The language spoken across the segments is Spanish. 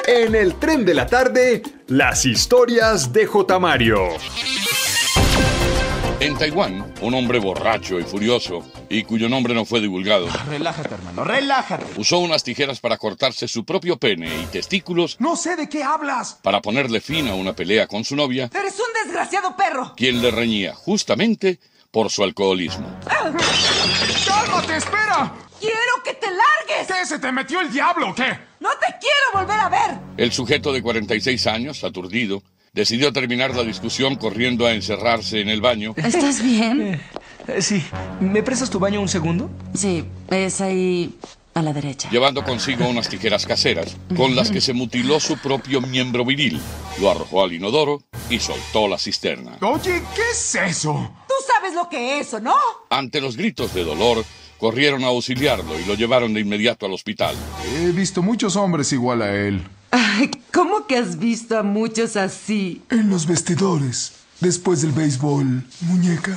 En el tren de la tarde, las historias de J. Mario. En Taiwán, un hombre borracho y furioso, y cuyo nombre no fue divulgado, Relájate, hermano, relájate. usó unas tijeras para cortarse su propio pene y testículos No sé de qué hablas. para ponerle fin a una pelea con su novia, ¡Eres un desgraciado perro! quien le reñía justamente por su alcoholismo. ¡Cálmate, espera! ¡Quiero que te largues! ¿Qué, se te metió el diablo o qué? ¡No te quiero volver a ver! El sujeto de 46 años, aturdido, decidió terminar la discusión corriendo a encerrarse en el baño, ¿Estás bien? Sí. ¿Me prestas tu baño un segundo? Sí, es ahí a la derecha. llevando consigo unas tijeras caseras con las que se mutiló su propio miembro viril, lo arrojó al inodoro y soltó la cisterna. Oye, ¿qué es eso? Tú sabes lo que es, ¿o no? Ante los gritos de dolor, corrieron a auxiliarlo y lo llevaron de inmediato al hospital. He visto muchos hombres igual a él. Ay, ¿cómo que has visto a muchos así? En los vestidores. Después del béisbol, muñeca.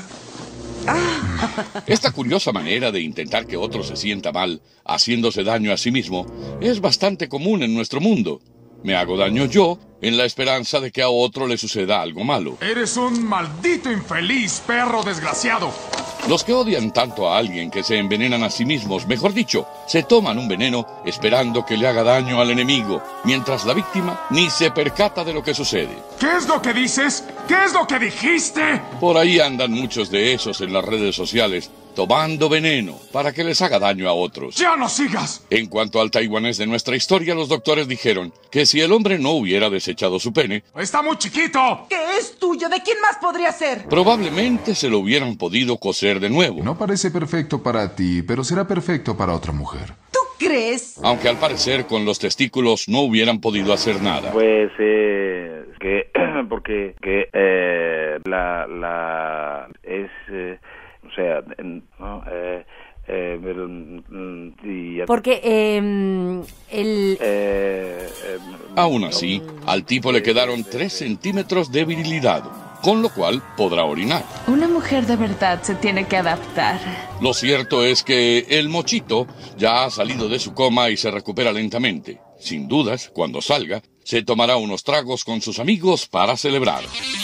Esta curiosa manera de intentar que otro se sienta mal, haciéndose daño a sí mismo, es bastante común en nuestro mundo. Me hago daño yo, en la esperanza de que a otro le suceda algo malo. Eres un maldito infeliz, perro desgraciado. Los que odian tanto a alguien que se envenenan a sí mismos, mejor dicho, se toman un veneno esperando que le haga daño al enemigo, mientras la víctima ni se percata de lo que sucede. ¿Qué es lo que dices? ¿Qué es lo que dijiste? Por ahí andan muchos de esos en las redes sociales, tomando veneno para que les haga daño a otros. ¡Ya no sigas! En cuanto al taiwanés de nuestra historia, los doctores dijeron que si el hombre no hubiera desechado su pene, ¡Está muy chiquito! ¿Qué es tuyo? ¿De quién más podría ser? probablemente se lo hubieran podido coser de nuevo. No parece perfecto para ti, pero será perfecto para otra mujer. ¿Tú crees? Aunque al parecer con los testículos no hubieran podido hacer nada. Pues porque es o sea no, Porque Aún así, al tipo le quedaron 3 centímetros de virilidad, con lo cual podrá orinar. Una mujer de verdad se tiene que adaptar. Lo cierto es que el mochito ya ha salido de su coma y se recupera lentamente. Sin dudas, cuando salga, se tomará unos tragos con sus amigos para celebrar.